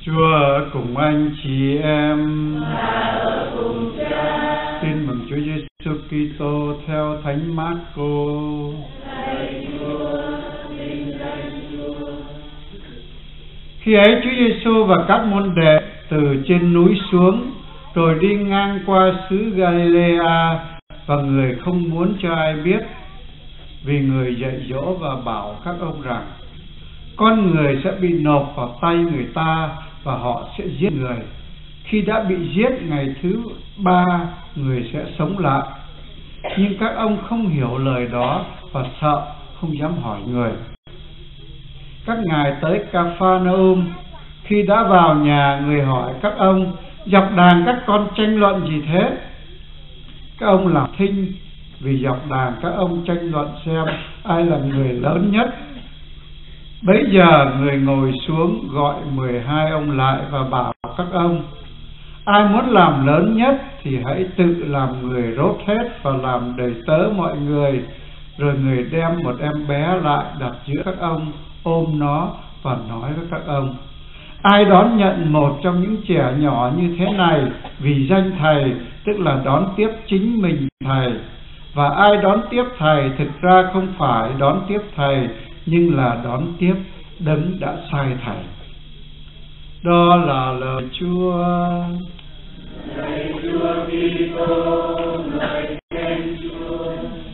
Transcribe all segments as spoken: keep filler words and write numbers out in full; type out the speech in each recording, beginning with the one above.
Chúa ở cùng anh chị em. Ở cùng Cha. Tin mừng Chúa Giêsu Kitô theo Thánh Mác-cô. Lạy Chúa, vinh danh Chúa. Khi ấy Chúa Giêsu và các môn đệ từ trên núi xuống, rồi đi ngang qua xứ Galilea, và người không muốn cho ai biết, vì người dạy dỗ và bảo các ông rằng: con người sẽ bị nộp vào tay người ta và họ sẽ giết người. Khi đã bị giết, ngày thứ ba người sẽ sống lại. Nhưng các ông không hiểu lời đó và sợ, không dám hỏi người. Các ngài tới Ca-pha-nơ-um. Khi đã vào nhà, người hỏi các ông: dọc đàn các con tranh luận gì thế? Các ông làm thinh, vì dọc đàn các ông tranh luận xem ai là người lớn nhất. Bấy giờ người ngồi xuống gọi mười hai ông lại và bảo các ông: ai muốn làm lớn nhất thì hãy tự làm người rốt hết và làm đầy tớ mọi người. Rồi người đem một em bé lại đặt giữa các ông, ôm nó và nói với các ông: ai đón nhận một trong những trẻ nhỏ như thế này vì danh Thầy, tức là đón tiếp chính mình Thầy. Và ai đón tiếp Thầy thực ra không phải đón tiếp Thầy, nhưng là đón tiếp Đấng đã sai Thầy. Đó là lời Chúa. Lạy Chúa Kitô, ngợi khen Chúa.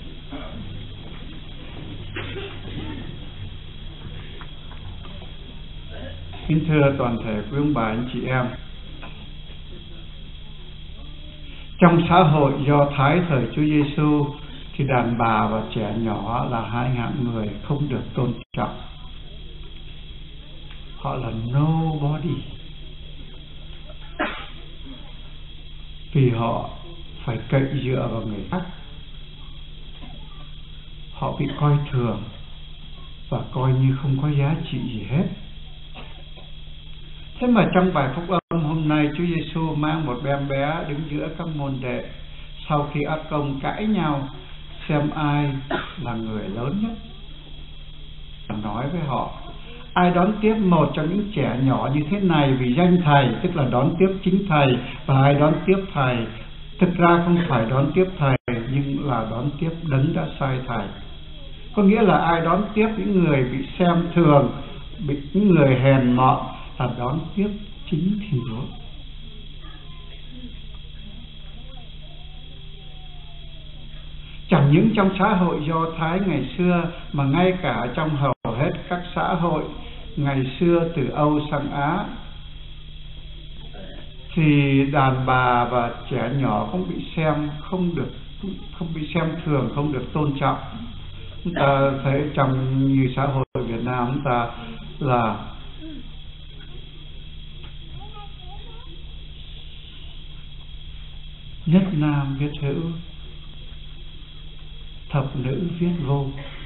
Kính thưa toàn thể quý ông bà anh chị em, trong xã hội Do Thái thời Chúa Giêsu thì đàn bà và trẻ nhỏ là hai hạng người không được tôn trọng. Họ là nobody, vì họ phải cậy dựa vào người khác. Họ bị coi thường và coi như không có giá trị gì hết. Thế mà trong bài phúc âm hôm nay, Chúa Giêsu mang một em bé đứng giữa các môn đệ, sau khi ác công cãi nhau xem ai là người lớn nhất. Nói với họ: ai đón tiếp một trong những trẻ nhỏ như thế này vì danh Thầy, tức là đón tiếp chính Thầy. Và ai đón tiếp Thầy thực ra không phải đón tiếp Thầy, nhưng là đón tiếp Đấng đã sai Thầy. Có nghĩa là ai đón tiếp những người bị xem thường, bị những người hèn mọn, là đón tiếp chính Thiên Chúa. Chẳng những trong xã hội Do Thái ngày xưa, mà ngay cả trong hầu hết các xã hội ngày xưa từ Âu sang Á, thì đàn bà và trẻ nhỏ cũng bị xem không được, không bị xem thường, không được tôn trọng. Chúng ta thấy trong như xã hội Việt Nam chúng ta là nhất nam viết hữu, thập nữ viết vô.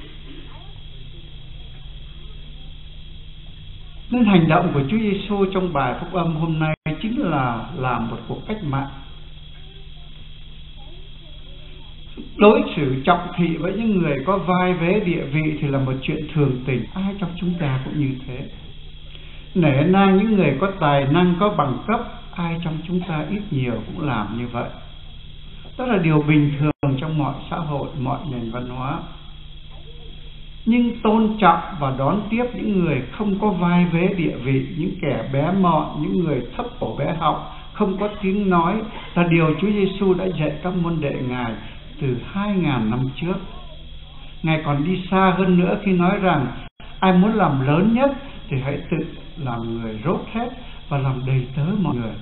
Nên hành động của Chúa Giêsu trong bài phúc âm hôm nay chính là làm một cuộc cách mạng. Đối xử trọng thị với những người có vai vế địa vị thì là một chuyện thường tình, ai trong chúng ta cũng như thế. Nể nang những người có tài năng, có bằng cấp, ai trong chúng ta ít nhiều cũng làm như vậy. Đó là điều bình thường trong mọi xã hội, mọi nền văn hóa. Nhưng tôn trọng và đón tiếp những người không có vai vế địa vị, những kẻ bé mọn, những người thấp cổ bé họng, không có tiếng nói, là điều Chúa Giêsu đã dạy các môn đệ Ngài từ hai ngàn năm trước. Ngài còn đi xa hơn nữa khi nói rằng: ai muốn làm lớn nhất thì hãy tự làm người rốt hết và làm đầy tớ mọi người.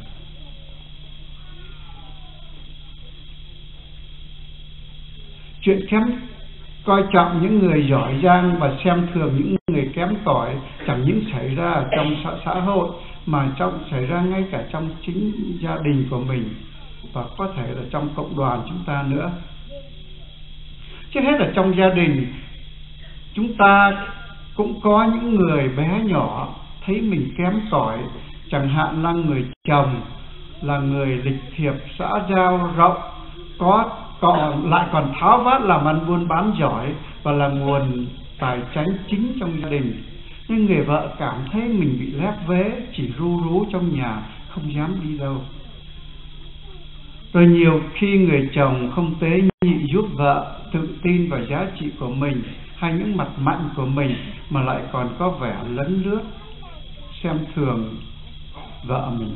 Chuyện kém coi trọng những người giỏi giang và xem thường những người kém cỏi chẳng những xảy ra ở trong xã, xã hội, mà trong xảy ra ngay cả trong chính gia đình của mình, và có thể là trong cộng đoàn chúng ta nữa. Trước hết là trong gia đình, chúng ta cũng có những người bé nhỏ thấy mình kém cỏi, chẳng hạn là người chồng là người lịch thiệp, xã giao rộng, có còn lại còn tháo vát làm ăn buôn bán giỏi và là nguồn tài chánh chính trong gia đình. nên người vợ cảm thấy mình bị lép vế, chỉ ru rú trong nhà, không dám đi đâu. Rồi nhiều khi người chồng không tế nhị giúp vợ, tự tin vào giá trị của mình hay những mặt mạnh của mình, mà lại còn có vẻ lấn lướt, xem thường vợ mình.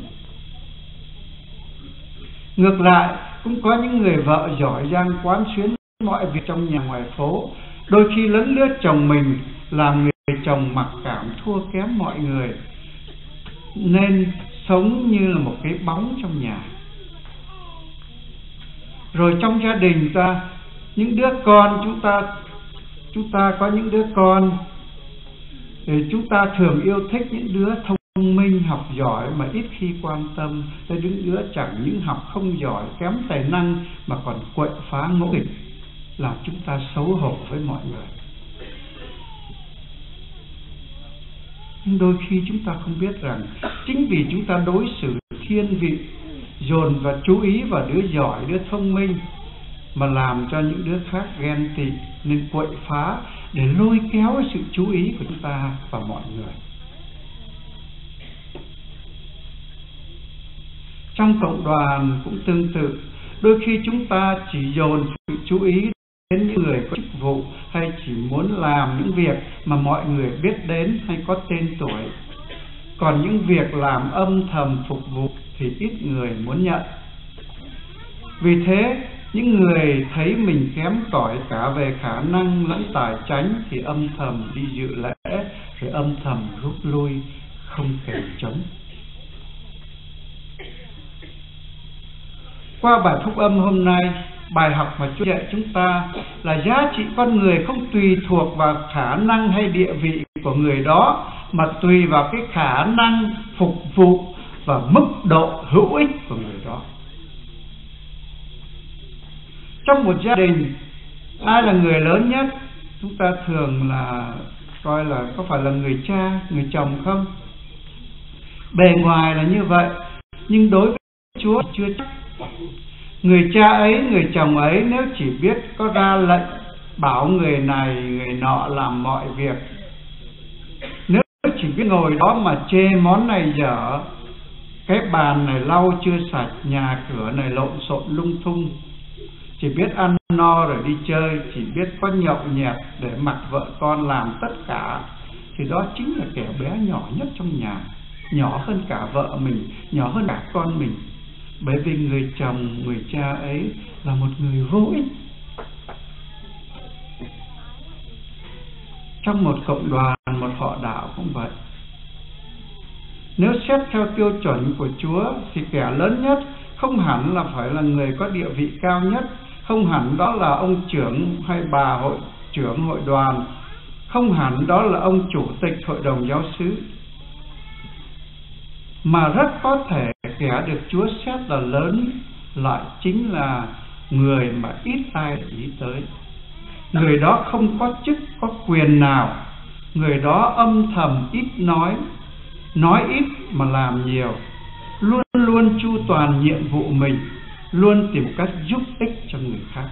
Ngược lại, cũng có những người vợ giỏi giang quán xuyến mọi việc trong nhà ngoài phố, đôi khi lấn lướt chồng mình, làm người chồng mặc cảm thua kém mọi người, nên sống như là một cái bóng trong nhà. Rồi trong gia đình ta, những đứa con chúng ta chúng ta có những đứa con thì chúng ta thường yêu thích những đứa thông minh, học giỏi, mà ít khi quan tâm tới những đứa chẳng những học không giỏi, kém tài năng mà còn quậy phá ngỗ nghịch, làm chúng ta xấu hổ với mọi người. Nhưng đôi khi chúng ta không biết rằng chính vì chúng ta đối xử thiên vị, dồn và chú ý vào đứa giỏi, đứa thông minh, mà làm cho những đứa khác ghen tị, nên quậy phá để lôi kéo sự chú ý của chúng ta và mọi người. Trong cộng đoàn cũng tương tự, đôi khi chúng ta chỉ dồn sự chú ý đến những người có chức vụ, hay chỉ muốn làm những việc mà mọi người biết đến hay có tên tuổi. Còn những việc làm âm thầm phục vụ thì ít người muốn nhận. Vì thế, những người thấy mình kém cỏi cả về khả năng lẫn tài chánh thì âm thầm đi dự lễ, rồi âm thầm rút lui, không kèm chống. Qua bài phúc âm hôm nay, bài học mà Chúa dạy chúng ta là giá trị con người không tùy thuộc vào khả năng hay địa vị của người đó, mà tùy vào cái khả năng phục vụ và mức độ hữu ích của người đó. Trong một gia đình, ai là người lớn nhất? Chúng ta thường là coi là có phải là người cha, người chồng không? Bề ngoài là như vậy, nhưng đối với Chúa chưa chắc. Người cha ấy, người chồng ấy nếu chỉ biết có ra lệnh bảo người này, người nọ làm mọi việc, nếu chỉ biết ngồi đó mà chê món này dở, cái bàn này lau chưa sạch, nhà cửa này lộn xộn lung tung, chỉ biết ăn no rồi đi chơi, chỉ biết có nhậu nhẹt để mặc vợ con làm tất cả, thì đó chính là kẻ bé nhỏ nhất trong nhà, nhỏ hơn cả vợ mình, nhỏ hơn cả con mình. Bởi vì người chồng, người cha ấy là một người vô ích. Trong một cộng đoàn, một họ đạo cũng vậy. Nếu xét theo tiêu chuẩn của Chúa thì kẻ lớn nhất không hẳn là phải là người có địa vị cao nhất, không hẳn đó là ông trưởng hay bà hội trưởng hội đoàn, không hẳn đó là ông chủ tịch hội đồng giáo xứ, mà rất có thể kẻ được Chúa xét là lớn lại chính là người mà ít ai để ý tới. Người đó không có chức, có quyền nào. Người đó âm thầm ít nói, nói ít mà làm nhiều, luôn luôn chu toàn nhiệm vụ mình, luôn tìm cách giúp ích cho người khác.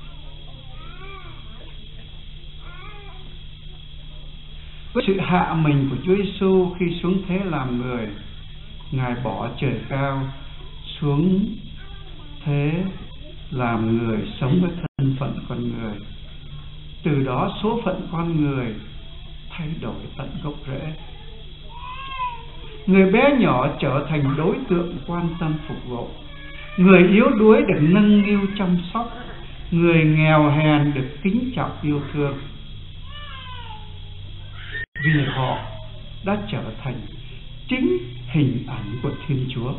Với sự hạ mình của Chúa Giêsu khi xuống thế làm người, Ngài bỏ trời cao xuống thế làm người, sống với thân phận con người. Từ đó số phận con người thay đổi tận gốc rễ. Người bé nhỏ trở thành đối tượng quan tâm phục vụ, người yếu đuối được nâng niu chăm sóc, người nghèo hèn được kính trọng yêu thương, vì họ đã trở thành chính hình ảnh của Thiên Chúa.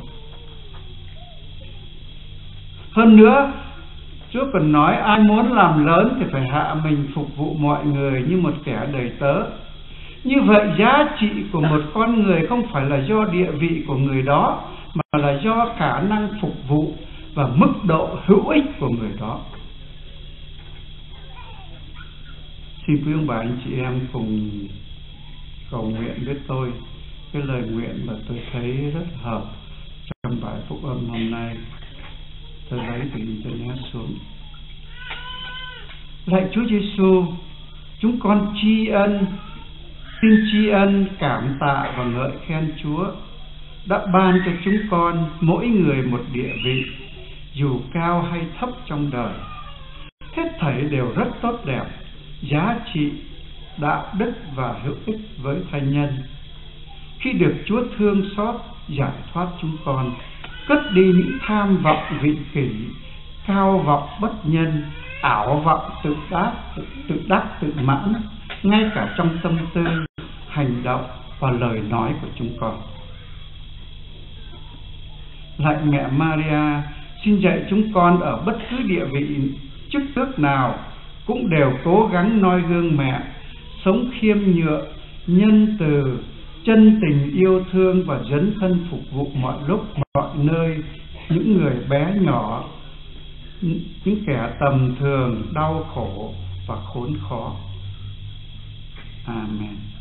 Hơn nữa, Chúa còn nói ai muốn làm lớn thì phải hạ mình phục vụ mọi người như một kẻ đầy tớ. Như vậy giá trị của một con người không phải là do địa vị của người đó, mà là do khả năng phục vụ và mức độ hữu ích của người đó. Xin quý ông bà anh chị em cùng cầu nguyện với tôi cái lời nguyện mà tôi thấy rất hợp trong bài phúc âm hôm nay. Tôi lấy từ internet xuống. Lạy Chúa Giêsu, chúng con tri ân Xin tri ân, cảm tạ và ngợi khen Chúa đã ban cho chúng con mỗi người một địa vị, dù cao hay thấp trong đời. Hết thảy đều rất tốt đẹp, giá trị, đạo đức và hữu ích với thai nhân. Khi được Chúa thương xót, giải thoát chúng con, cất đi những tham vọng vị kỷ, cao vọng bất nhân, ảo vọng tự đắc, tự, tự đắc, tự mãn, ngay cả trong tâm tư, hành động và lời nói của chúng con. Lạy mẹ Maria, xin dạy chúng con ở bất cứ địa vị chức tước nào cũng đều cố gắng noi gương mẹ, sống khiêm nhượng, nhân từ, chân tình yêu thương và dấn thân phục vụ mọi lúc mọi nơi những người bé nhỏ, những kẻ tầm thường, đau khổ và khốn khó. Amen.